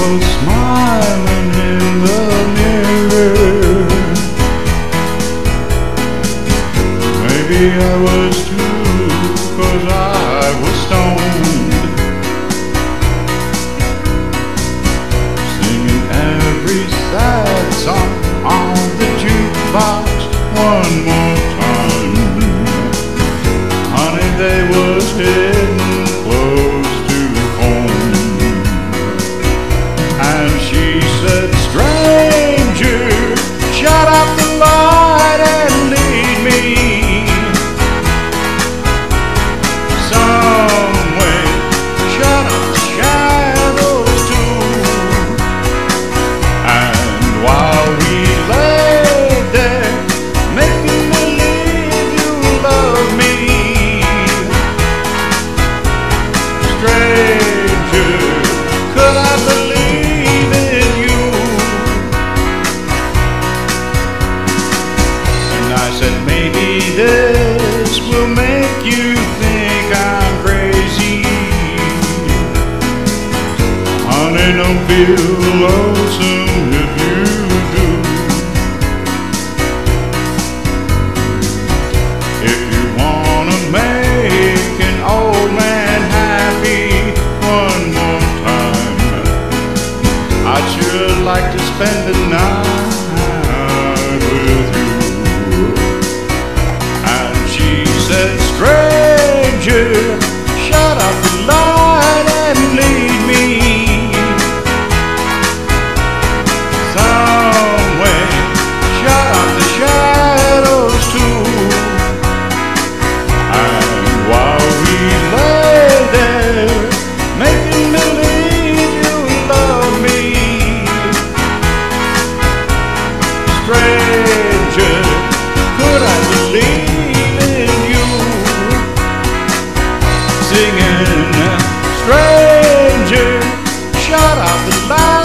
was smiling in the mirror. Maybe I was too, 'cause I was stoned, singing every sad song on the jukebox one more time. Honey, they was heading close to home, and she said, stranger, shut up the light and lead me somewhere. Shut up the shadows too. And while we lay there making believe you love me, stranger, could I believe in you? And I said, maybe this will make you think I'm crazy. Honey, don't feel lonesome if you do. If you wanna make an old man happy one more time, I'd sure like to spend the night with you. And she said, stranger, shut up the light and lead me somewhere. Shut up the shadows too. And while we lay there making believe you love me, stranger, could I believe in you? Singing, stranger, shut up the light